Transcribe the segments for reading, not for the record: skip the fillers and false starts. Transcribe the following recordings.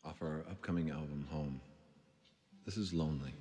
off our upcoming album, Home. This is Lonely.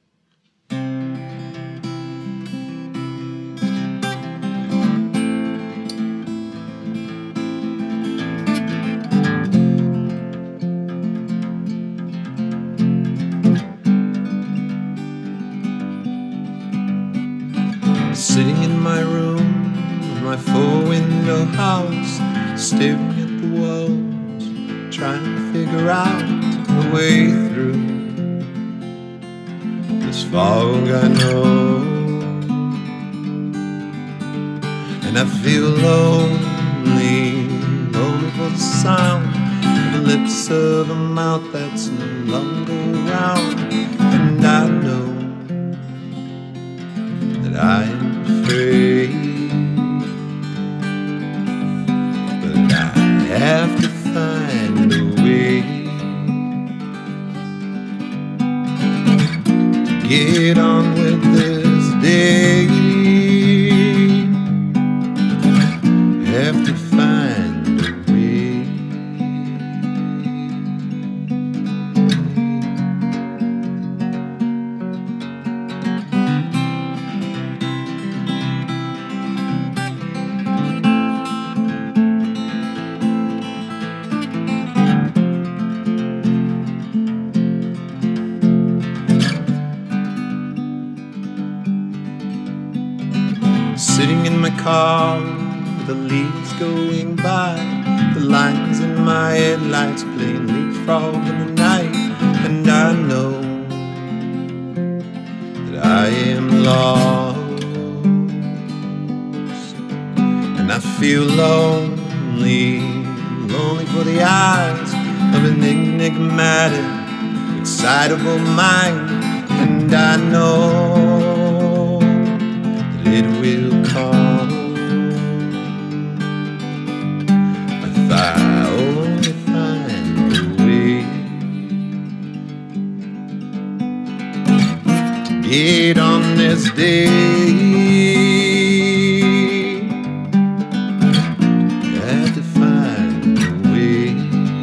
Sitting in my room with my four-window house, staring at the walls, trying to figure out the way through this fog I know. And I feel lonely, lonely for the sound of the lips of a mouth that's no longer around. And I know that I am afraid, but I have to find a way to get on with this day. Have to find a way. Sitting in my car, the leaves going by, the lines in my headlights playing leapfrog in the night. And I know that I am lost, and I feel lonely, lonely for the eyes of an enigmatic, excitable mind. And I know that it will come if I only find a way to get on this day. Have to find a way.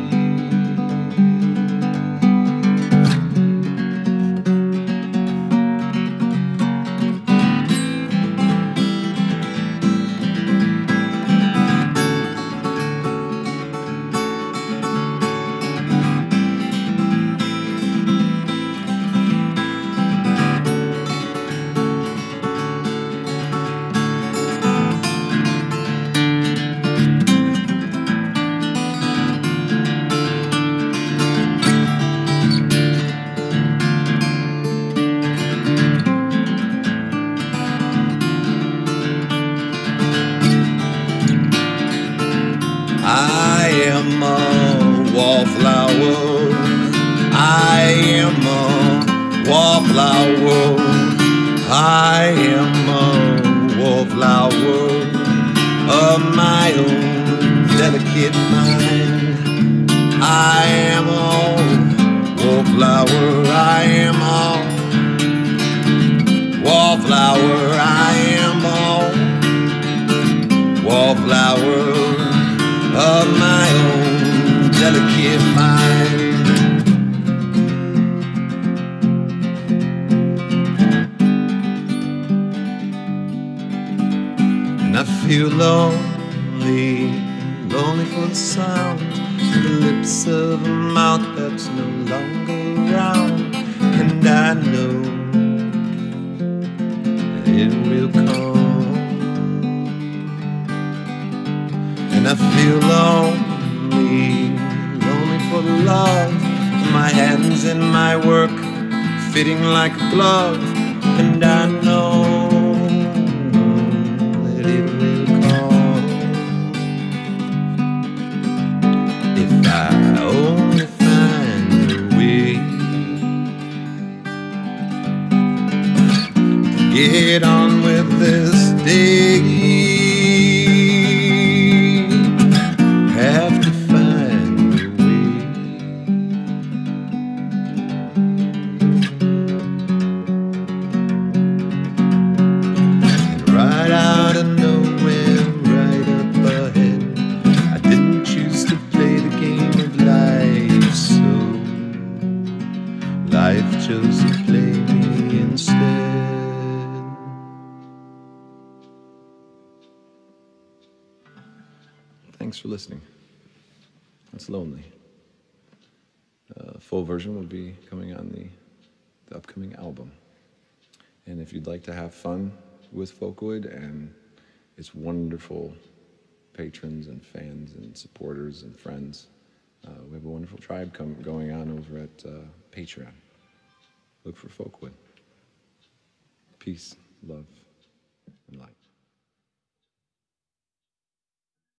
I am a wallflower, I am a wallflower, I am a wallflower of my own delicate mind. I am a wallflower, I am a wallflower, I am a wallflower of my own delicate mind. And I feel lonely, lonely for the sound of the lips of a mouth that's no longer around. And I know that it will come. And I feel lonely, lonely for the love of my hands and my work fitting like a glove. And I know that it will come if I only find a way to get on with this day. Have to find a way. thanks for listening. It's lonely. Full version will be coming on the upcoming album. And if you'd like to have fun with Folkwood and its wonderful patrons and fans and supporters and friends, we have a wonderful tribe going on over at Patreon. Look for Folkwood. Peace, love.